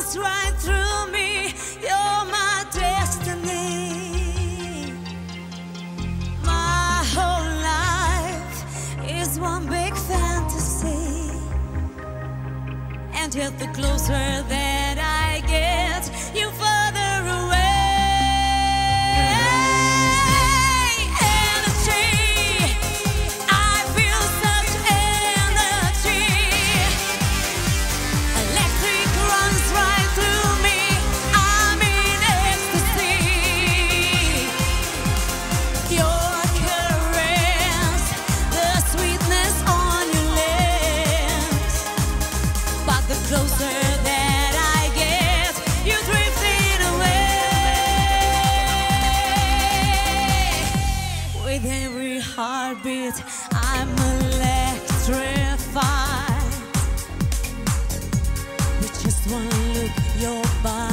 runs right through me. You're my destiny. My whole life is one big fantasy. And yet the closer that I get, you further away. Closer that I get, you drifting away. With every heartbeat, I'm electrified. With just one look, your body